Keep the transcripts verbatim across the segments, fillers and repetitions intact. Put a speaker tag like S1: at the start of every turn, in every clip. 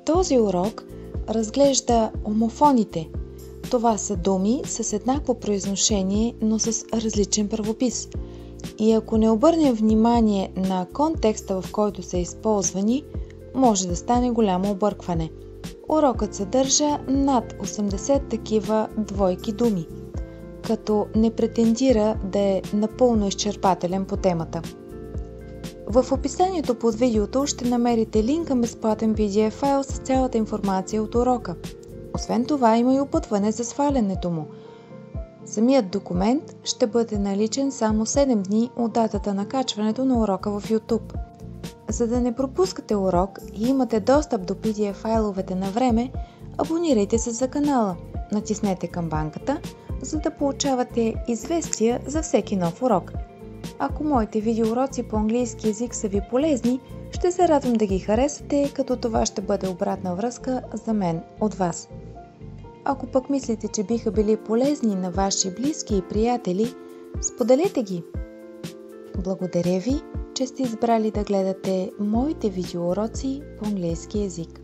S1: Този урок разглежда омофоните. Това са думи с еднакво произношение, но с различен правопис. И ако не обърнем внимание на контекста, в който са използвани, може да стане голямо объркване. Урокът съдържа над осемдесет такива двойки думи, като не претендира да е напълно изчерпателен по темата. В описанието под видеото ще намерите линк към безплатен пи ди еф файл с цялата информация от урока. Освен това има и упътване за свалянето му. Самият документ ще бъде наличен само седем дни от датата на качването на урока в YouTube. За да не пропускате урок и имате достъп до пи ди еф файловете на време, абонирайте се за канала, натиснете камбанката, за да получавате известия за всеки нов урок. Ако моите видеоуроци по английски език са ви полезни, ще се радвам да ги харесате, като това ще бъде обратна връзка за мен от вас. Ако пък мислите, че биха били полезни на ваши близки и приятели, споделете ги. Благодаря ви, че сте избрали да гледате моите видеоуроци по английски език.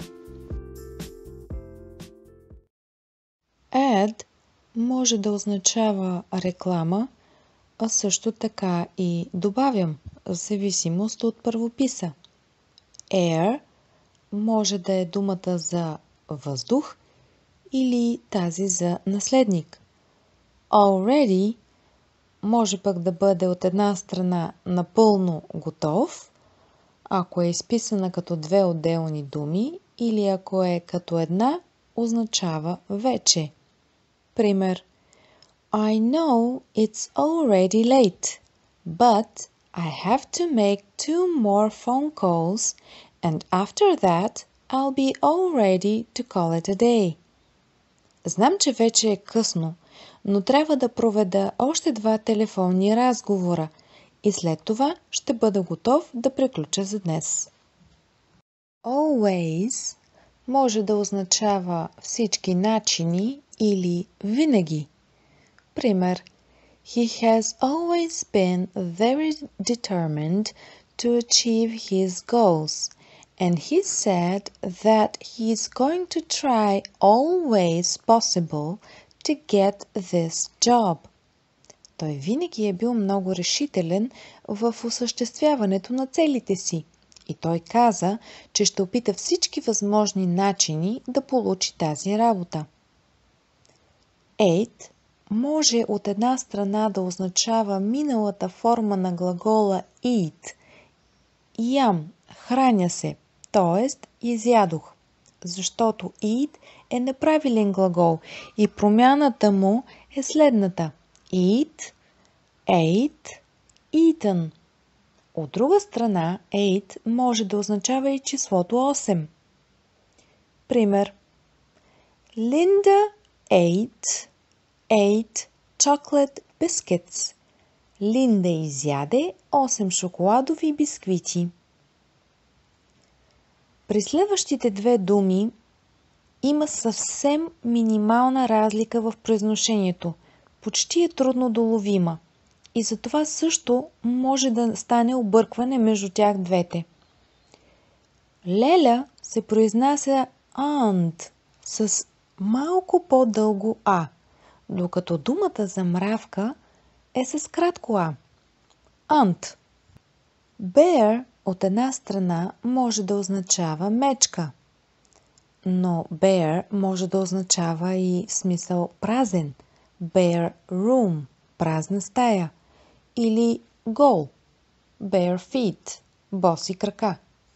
S1: Ad може да означава реклама, а също така и добавям, в зависимост от правописа. Air може да е думата за въздух или тази за наследник. Already може пък да бъде от една страна напълно готов, ако е изписана като две отделни думи, или ако е като една, означава вече. Пример: I know it's already late, but I have to make two more phone calls, and after that I'll be all ready to call it a day. Знам, че вече е късно, но трябва да проведа още два телефонни разговора и след това ще бъда готов да приключа за днес. Always може да означава всички начини или винаги. Пример: He has always been very determined to achieve his goals, and he said that he is going to try all ways possible to get this job. Той винаги е бил много решителен в осъществяването на целите си и той каза, че ще опита всички възможни начини да получи тази работа. Ate може от една страна да означава миналата форма на глагола eat. Ям, храня се, т.е. изядох, защото eat е неправилен глагол и промяната му е следната: eat, ate, eaten. От друга страна, eight може да означава и числото осем. Пример: Linda ate eight chocolate biscuits. Линда изяде осем шоколадови бисквити. При следващите две думи има съвсем минимална разлика в произношението. Почти е трудно доловима. И затова също може да стане объркване между тях двете. Леля се произнася aunt с малко по-дълго а, докато думата за мравка е с кратко а. Aunt. Bear от една страна може да означава мечка, но bear може да означава и в смисъл празен. Bare room, празна стая, или гол, bare feet, боси крака.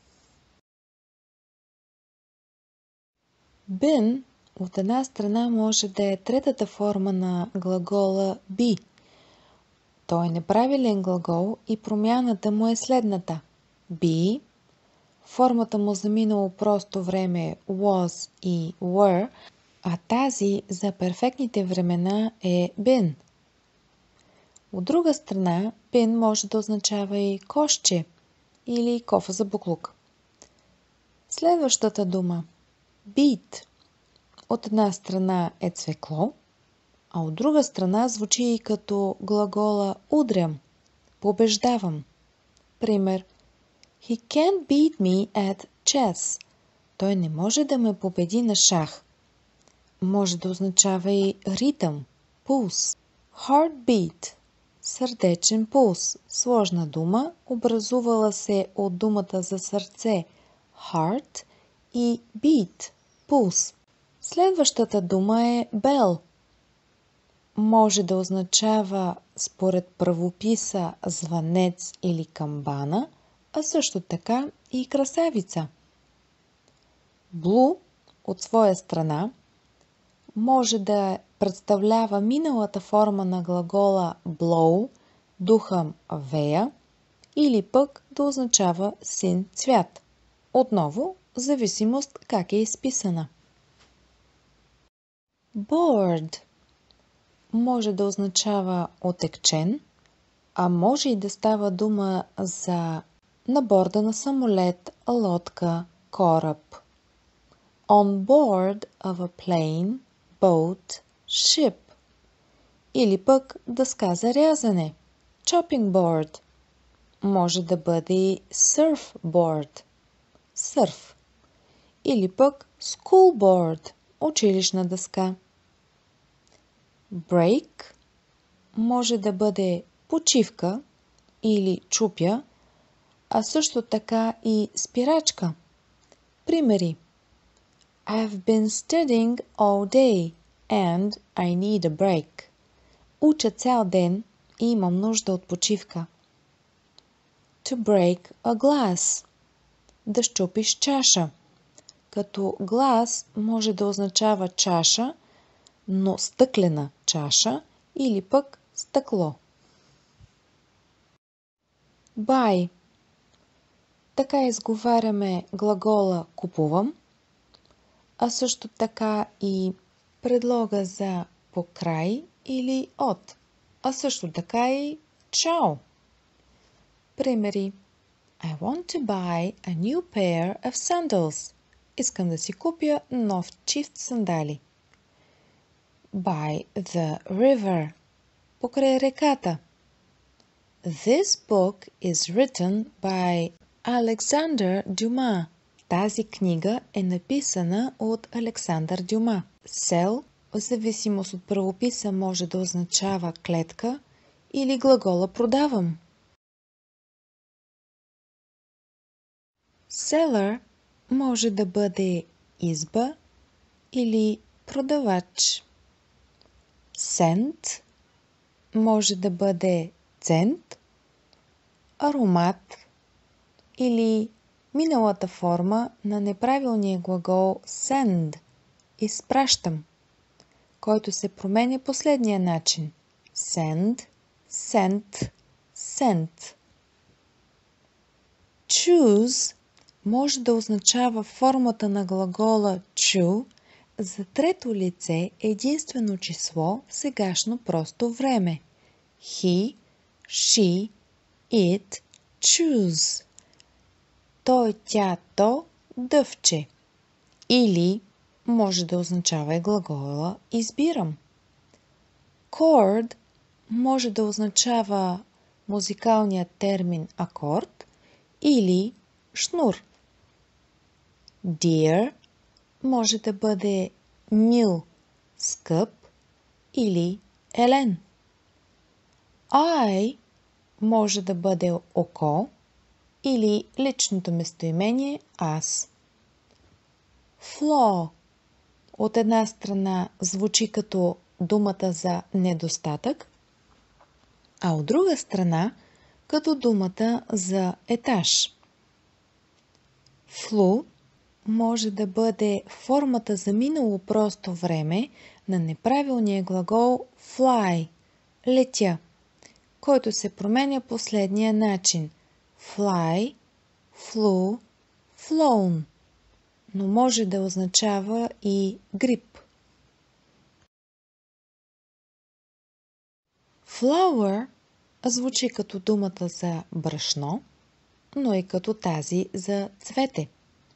S1: Been от една страна може да е третата форма на глагола be. Той е неправилен глагол и промяната му е следната: be, формата му за минало просто време е was и were, а тази за перфектните времена е been. От друга страна, been може да означава и кошче или кофа за буклук. Следващата дума beat от една страна е цвекло, а от друга страна звучи и като глагола удрям, побеждавам. Пример: He can't beat me at chess, Той не може да ме победи на шах. Може да означава и ритъм, пулс. Heartbeat – сърдечен пулс. Сложна дума, образувала се от думата за сърце heart и beat – пулс. Следващата дума е bell. Може да означава според правописа звънец или камбана, а също така и красавица. Blue от своя страна може да представлява миналата форма на глагола blow, духам вея, или пък да означава син цвят. Отново, в зависимост как е изписана. Bored може да означава отекчен, а може и да става дума за на борда на самолет, лодка, кораб. On board of a plane, boat, ship. Или пък дъска за рязане. Chopping board. Може да бъде и surfboard. Сърф. Или пък school board. Училищна дъска. Break може да бъде почивка или чупя, а също така и спирачка. Примери. I've been studying all day and I need a break. Уча цял ден и имам нужда от почивка. To break a glass. Да счупиш чаша. Като glass може да означава чаша, но стъклена чаша или пък стъкло. Buy. Така изговаряме глагола купувам, а също така и предлога за покрай или от, а също така и чао. Примери. I want to buy a new pair of sandals. Искам да си купя нов чифт сандали. By the river. Покрай реката. This book is written by Alexander Dumas. Тази книга е написана от Александър Дюма. Sell, в зависимост от правописа, може да означава клетка или глагола продавам. Seller може да бъде изба или продавач. Scent може да бъде цент, аромат или миналата форма на неправилния глагол send – изпращам, който се променя последния начин. Send, sent, sent. Choose може да означава формата на глагола chew за трето лице единствено число в сегашно просто време. He, she, it, choose. Той, тя, то, дъвче. Или може да означава и глагола избирам. Chord може да означава музикалният термин акорд или шнур. Dear може да бъде мил, скъп или елен. I може да бъде око или личното местоимение аз. Flaw от една страна звучи като думата за недостатък, а от друга страна като думата за етаж. Flew може да бъде формата за минало просто време на неправилния глагол fly – летя, който се променя последния начин fly, flew, flown, но може да означава и грип. Flower звучи като думата за брашно, но и като тази за цвете.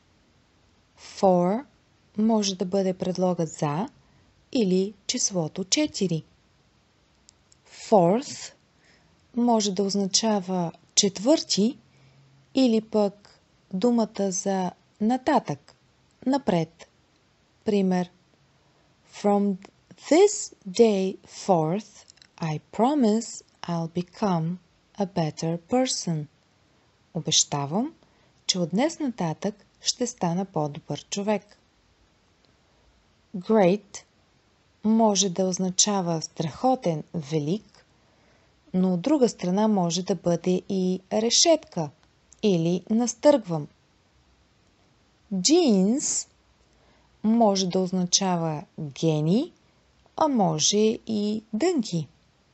S1: For може да бъде предлогът за или числото четири. Fourth може да означава четвърти или пък думата за нататък, напред. Пример. From this day forth, I promise I'll become a better person. Обещавам, че от днес нататък ще стана по-добър човек. Great може да означава страхотен, велик, но от друга страна може да бъде и решетка или настъргвам. Genius може да означава гений, а може и дънки.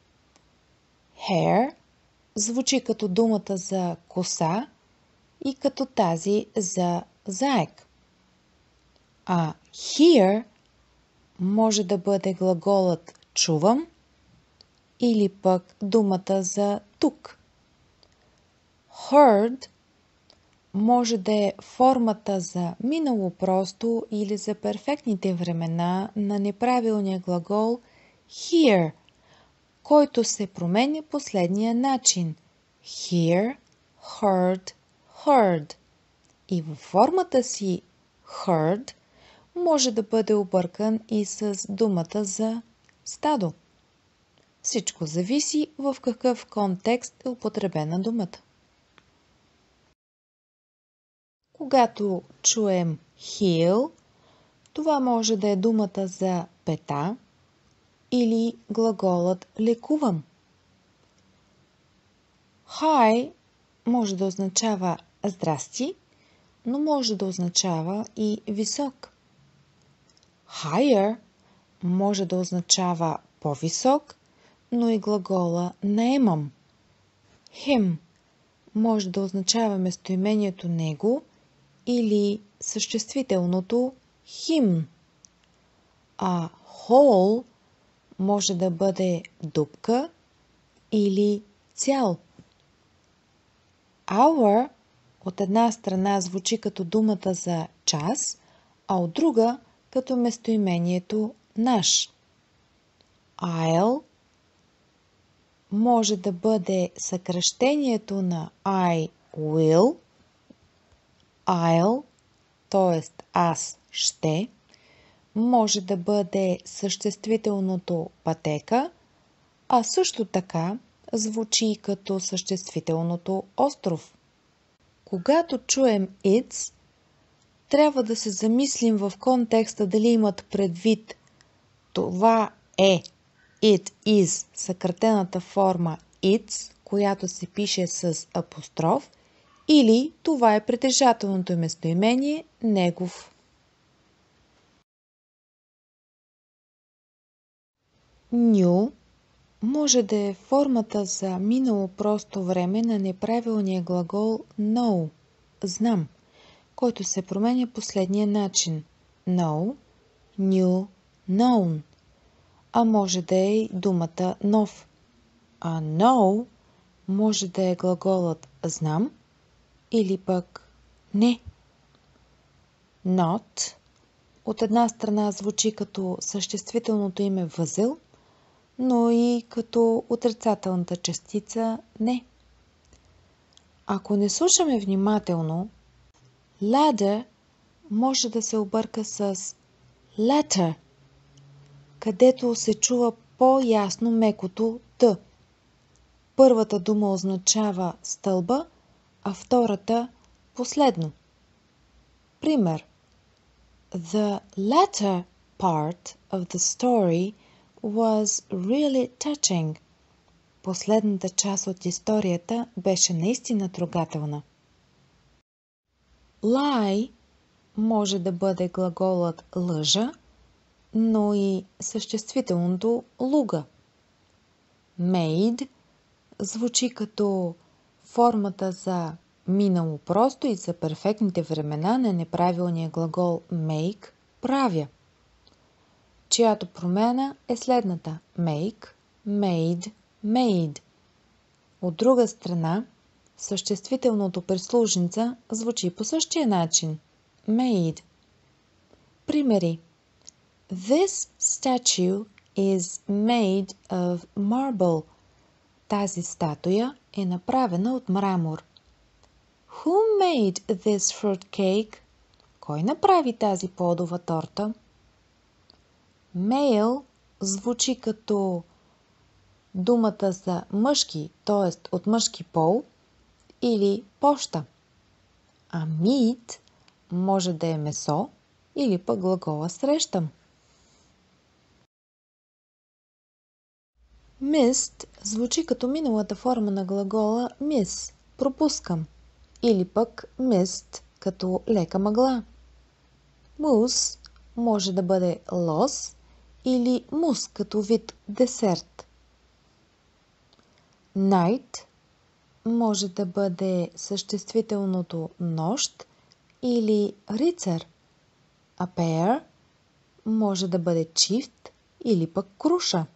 S1: Hair звучи като думата за коса и като тази за заек. А hear може да бъде глаголът чувам или пък думата за тук. Heard може да е формата за минало просто или за перфектните времена на неправилния глагол hear, който се променя последния начин. Hear, heard, heard. И във формата си heard може да бъде объркан и с думата за стадо. Всичко зависи в какъв контекст е употребена думата. Когато чуем heal, това може да е думата за пета или глаголът лекувам. Hi може да означава здрасти, но може да означава и висок. Higher може да означава по-висок, но и глагола наемам. Him може да означава местоимението него или съществителното him. А whole може да бъде дупка или цял. Hour от една страна звучи като думата за час, а от друга като местоимението наш. I'll може да бъде съкращението на I will. I'll, т.е. аз ще, може да бъде съществителното пътека, а също така звучи като съществителното остров. Когато чуем it's, трябва да се замислим в контекста дали имат предвид това е it is, съкратената форма it's, която се пише с апостроф, или това е притежателното местоимение негов. Knew може да е формата за минало просто време на неправилния глагол know, знам, който се променя последния начин. Know, knew, known. А може да е и думата нов. А know може да е глаголът знам или пък не. Not от една страна звучи като съществителното име възел, но и като отрицателната частица не. Ако не слушаме внимателно, ladder може да се обърка с letter, където се чува по-ясно мекото т. Първата дума означава стълба, а втората последно. Пример. The latter part of the story was really touching. Последната част от историята беше наистина трогателна. Lie може да бъде глаголът лъжа, но и съществителното луга. Made звучи като формата за минало просто и за перфектните времена на неправилния глагол make – правя, чиято промяна е следната – make, made, made. От друга страна, съществителното прислужница звучи по същия начин – made. Примери. This statue is made of marble. Тази статуя е направена от мрамор. Who made this fruit cake? Кой направи тази плодова торта? Male звучи като думата за мъжки, т.е. от мъжки пол, или поща. А meet може да е месо или пък глагола срещам. Missed звучи като миналата форма на глагола miss, пропускам, или пък missed като лека мъгла. Mousse може да бъде лос или мус като вид десерт. Night може да бъде съществителното нощ или рицар, а pear може да бъде чифт или пък круша.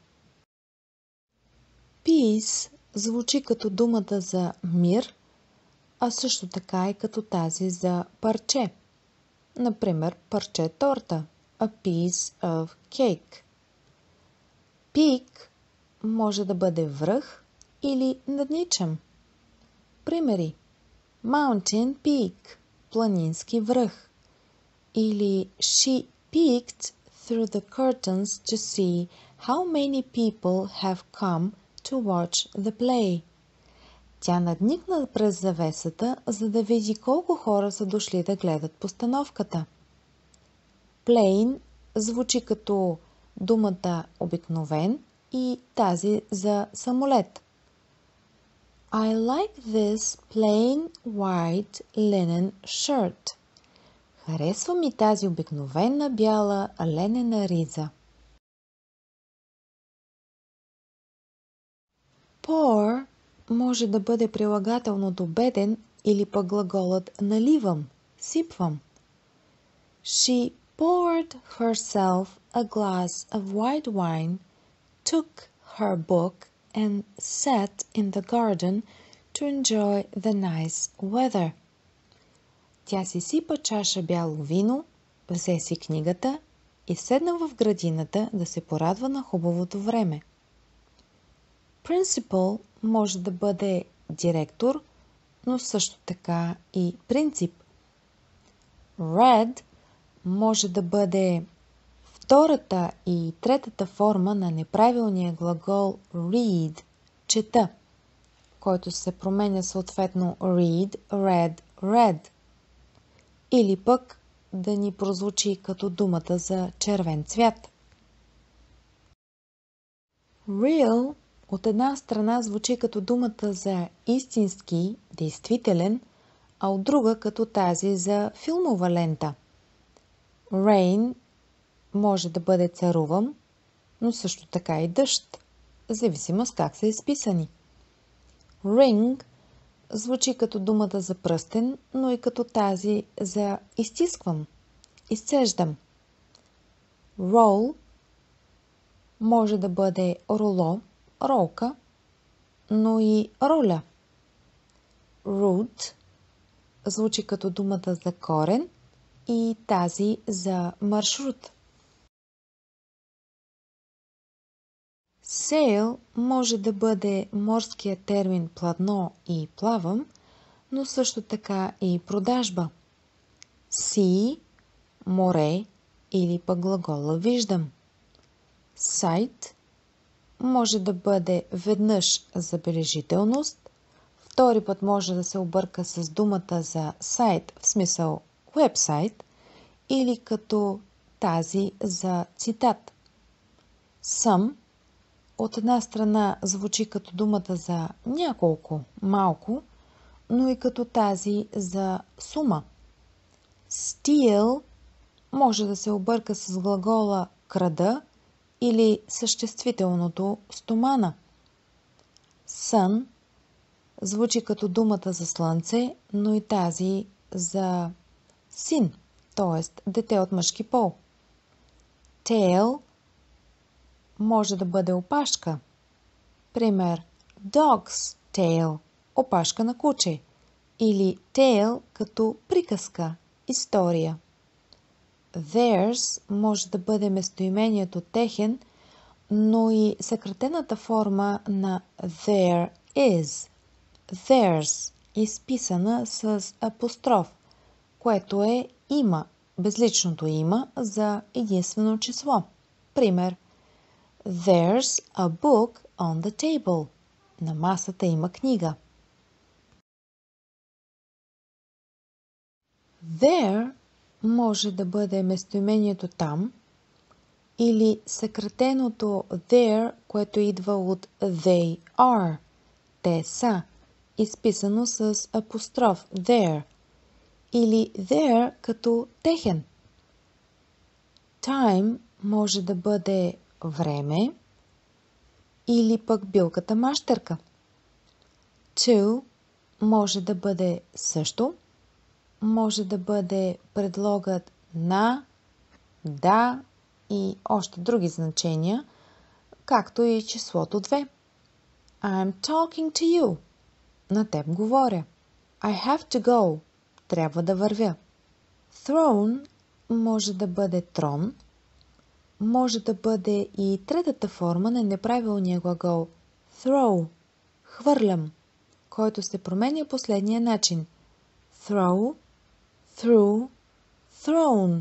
S1: Peace звучи като думата за мир, а също така и като тази за парче. Например, парче торта, a piece of cake. Peak може да бъде връх или надничам. Примери: Mountain peak, планински връх. Или She peeked through the curtains to see how many people have come to watch the play. Тя надникна през завесата, за да види колко хора са дошли да гледат постановката. Plane звучи като думата обикновен и тази за самолет. I like this plain white linen shirt. Харесва ми тази обикновена бяла ленена риза. Pour може да бъде прилагателното беден или пък глаголът наливам, сипвам. She poured herself a glass of white wine, took her book and sat in the garden to enjoy the nice weather. Тя си сипа чаша бяло вино, взе си книгата и седна в градината да се порадва на хубавото време. Principal може да бъде директор, но също така и принцип. Read може да бъде втората и третата форма на неправилния глагол read, чета, който се променя съответно read, read, read. Или пък да ни прозвучи като думата за червен цвят. Real от една страна звучи като думата за истински, действителен, а от друга като тази за филмова лента. Rain може да бъде царувам, но също така и дъжд, зависимо с как са изписани. Ring звучи като думата за пръстен, но и като тази за изтисквам, изцеждам. Roll може да бъде роло, ролка, но и роля. Route звучи като думата за корен и тази за маршрут. Sail може да бъде морския термин платно и плавам, но също така и продажба. See – море или пък глагола виждам. Sight може да бъде веднъж забележителност, втори път може да се обърка с думата за сайт, в смисъл вебсайт, или като тази за цитат. Some от една страна звучи като думата за няколко, малко, но и като тази за сума. Steal може да се обърка с глагола крада или съществителното стомана. Sun звучи като думата за слънце, но и тази за син, т.е. дете от мъжки пол. Tail може да бъде опашка. Пример: dog's tail – опашка на куче. Или tale като приказка, история. Theirs може да бъде местоимението техен, но и съкратената форма на there is. Theirs изписана с апостроф, което е има безличното има за единствено число. Пример. There's a book on the table. На масата има книга. There може да бъде местоимението там или съкратеното there, което идва от they are. Те са, изписано с апостроф there. Или there като техен. Time може да бъде време или пък билката мащерка. To може да бъде също, може да бъде предлогът на, да и още други значения, както и числото две. I'm talking to you. На теб говоря. I have to go. Трябва да вървя. Throne може да бъде трон, може да бъде и третата форма на неправилния глагол throw, хвърлям, който се променя последния начин. Throw, threw, thrown.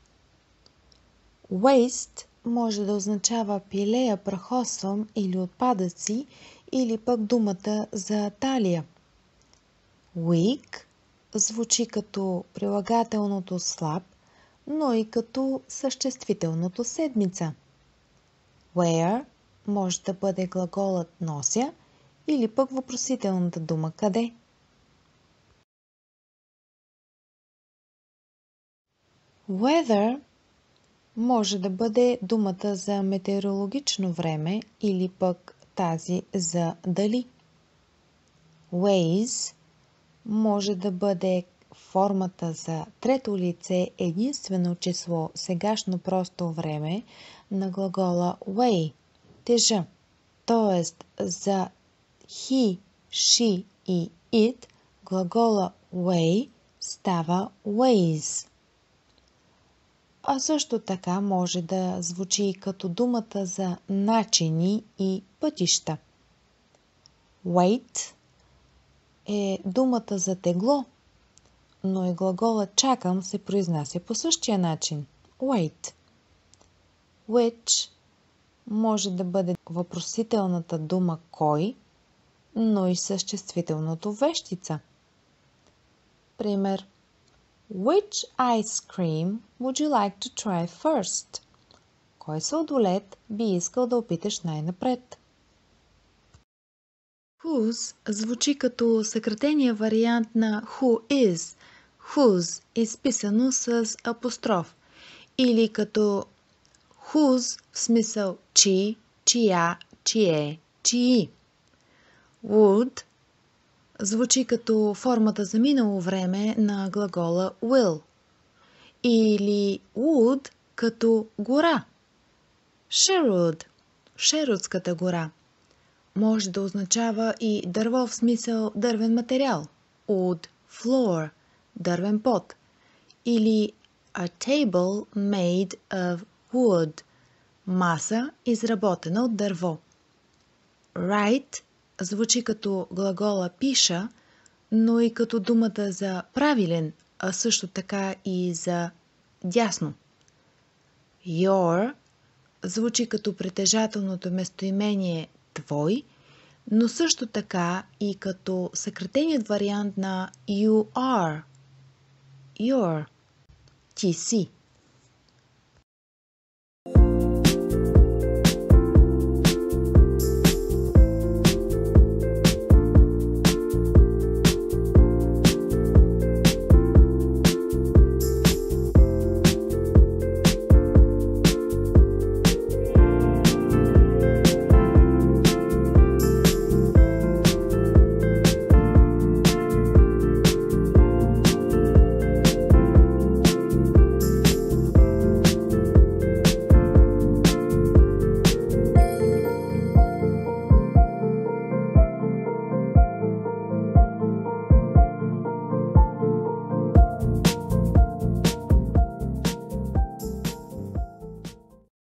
S1: Waste може да означава пилея, прахосвам или отпадъци, или пък думата за талия. Week звучи като прилагателното слаб, но и като съществителното седмица. Where може да бъде глаголът нося или пък въпросителната дума къде. Weather може да бъде думата за метеорологично време или пък тази за дали. Ways може да бъде формата за трето лице единствено число сегашно просто време на глагола weigh, тежа. Тоест за he, she и it глагола weigh става weighs. А също така може да звучи като думата за начини и пътища. Wait е думата за тегло, но и глаголът чакам се произнася по същия начин. Wait. Which може да бъде въпросителната дума кой, но и съществителното вещица. Пример. Which ice cream would you like to try first? Кой сладолед би искал да опиташ най-напред? Whose звучи като съкратения вариант на who is. Whose изписано с апостроф. Или като whose в смисъл чи, чия, чие, чии. Would звучи като формата за минало време на глагола will. Или wood като гора. Sherwood, Шервудската гора. Може да означава и дърво в смисъл дървен материал. Wood floor, дървен под. Или a table made of wood, маса изработена от дърво. Right звучи като глагола пиша, но и като думата за правилен, а също така и за дясно. Your звучи като притежателното местоимение твой, но също така и като съкратеният вариант на you are. Your. Ти си.